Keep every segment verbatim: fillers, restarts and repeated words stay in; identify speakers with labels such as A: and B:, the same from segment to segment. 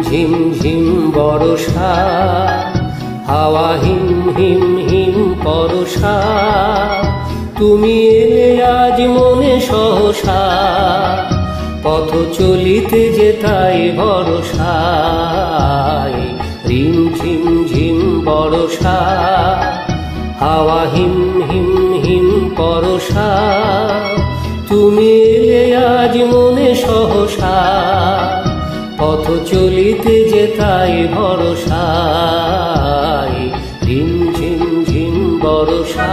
A: ঝিম ঝিম বরষা, হাওয়া হিম হিম হিম পরশা, তুমি এলে আজ মনে সহসা, পথ চলিতে যে তাই ভরসায়। রিম ঝিম ঝিম বরষা, হাওয়া হিম হিম হিম পরশা, তুমি এলে আজ মনে সহসা, পথ চলিতে যে তাই ভরসায়। রিম ঝিম ঝিম বরষা।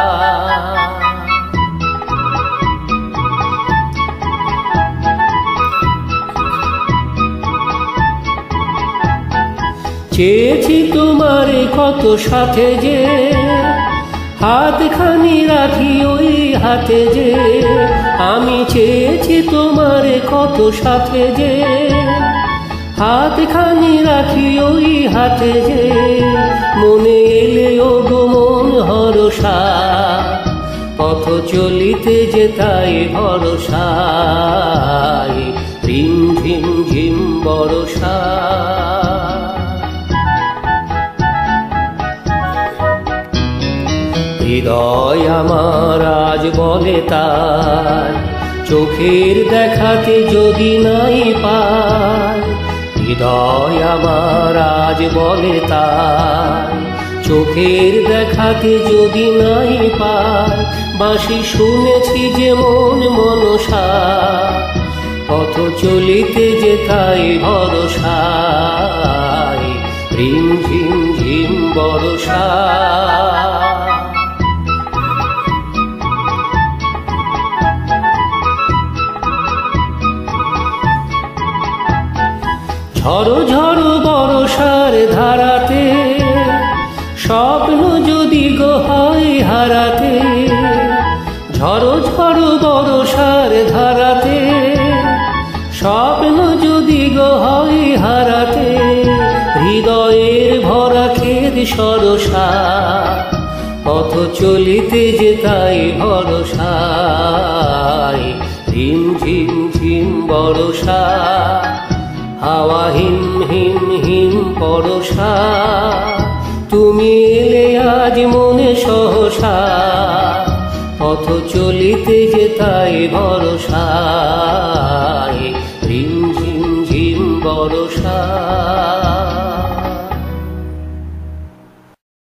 A: চেয়েছি তোমারে কত সাথে যে, হাতখানি রাখি ওই হাতে যে, আমি চেয়েছি তোমারে কত সাথে যে, হাতখানি রাখি ওই হাতে যে, মনে এলে ও গো মন হরষা, পথ চলিতে যে তাই ভরসায়। রিম ঝিম ঝিম বরষা। হৃদয় আমার আজ বলে তাই, চোখের দেখাতে যদি নাই পায়। হৃদয় আমার আজ বলে তাই, চোখের দেখাতে যদি নাই পায়। বাঁশি শুনেছি যে মন মনসা, পথ চলিতে যে তাই ভরসায়। রিম ঝিম ঝিম বরষা। ঝড়ো ঝড়ো বরষার ধারাতে, স্বপ্ন যদি গো হয় হারাতে। ঝড়ো ঝড়ো বরষার ধারাতে, স্বপ্ন যদি গো হয় হারাতে। হৃদয়ের ভরা খেদ সরসা, পথ চলিতে যে তাই ভরসায়। রিম ঝিম ঝিম বরষা, হাওয়া হিম হিম হিম পরশা, তুমি এলে আজ মনে সহসা, পথ চলিতে যে তাই ভরসায়। রিম ঝিম ঝিম বরষা।